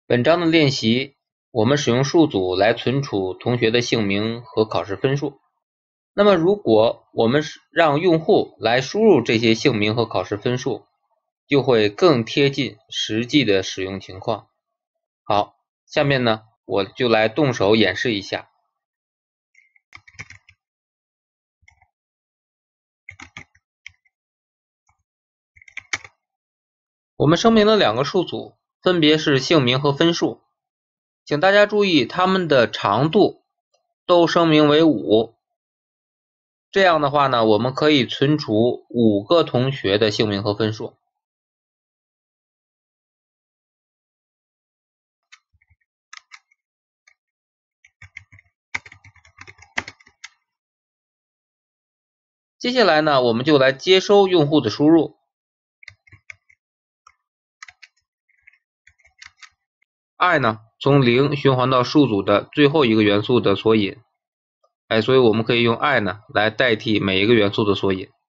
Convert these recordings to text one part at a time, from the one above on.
本章的练习，我们使用数组来存储同学的姓名和考试分数。那么如果我们让用户来输入这些姓名和考试分数，就会更贴近实际的使用情况。好，下面呢，我就来动手演示一下。我们声明了两个数组，分别是姓名和分数。请大家注意，它们的长度都声明为5。这样的话呢，我们可以存储5个同学的姓名和分数。接下来呢，我们就来接收用户的输入。i 呢，从0循环到数组的最后一个元素的索引。所以我们可以用 i 呢来代替每一个元素的索引。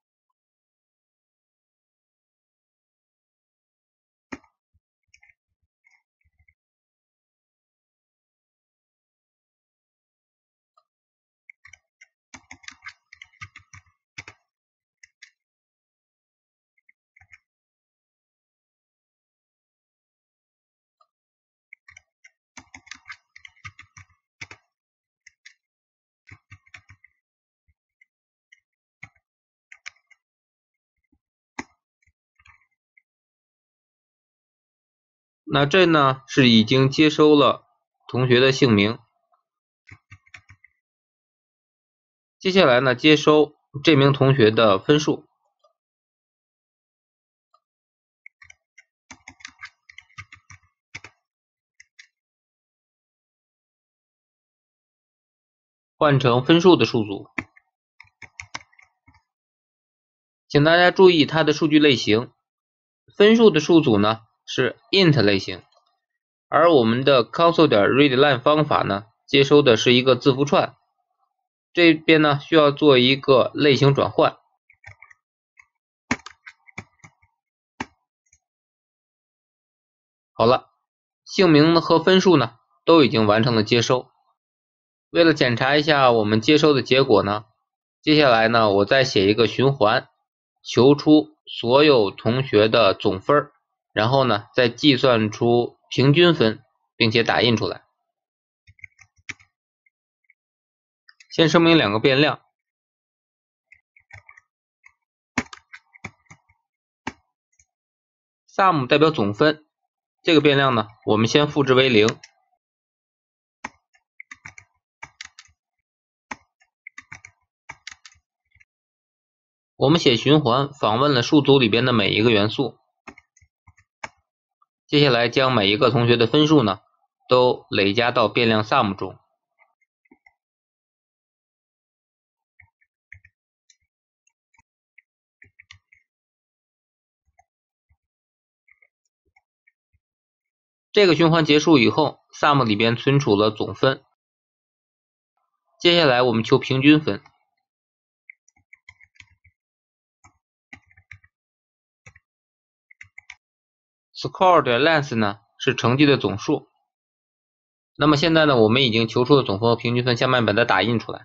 那这呢是已经接收了同学的姓名。接下来呢，接收这名同学的分数。换成分数的数组。请大家注意它的数据类型，分数的数组呢是 int 类型，而我们的 console.readline 方法呢接收的是一个字符串，这边呢需要做一个类型转换。好了，姓名和分数呢都已经完成了接收。为了检查一下我们接收的结果呢，接下来呢我再写一个循环，求出所有同学的总分，然后呢再计算出平均分，并且打印出来。先声明两个变量。sum 代表总分，这个变量呢我们先赋值为0。我们写循环访问了数组里边的每一个元素。接下来将每一个同学的分数呢都累加到变量 sum 中。这个循环结束以后， sum 里边存储了总分。接下来我们求平均分。score.length 呢是成绩的总数。那么现在呢，我们已经求出了总分和平均分，下面把它打印出来。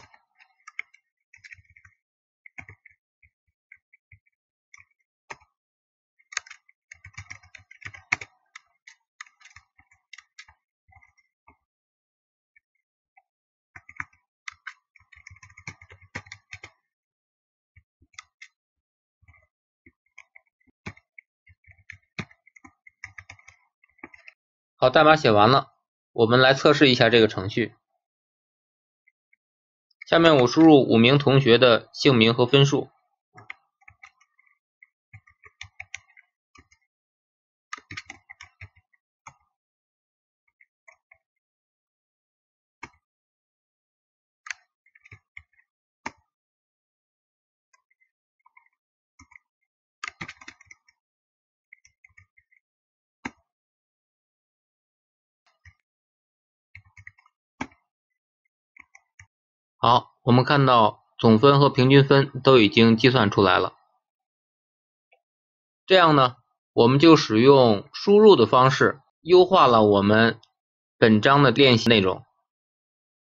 好，代码写完了，我们来测试一下这个程序。下面我输入5名同学的姓名和分数。好，我们看到总分和平均分都已经计算出来了。这样呢，我们就使用输入的方式优化了我们本章的练习内容。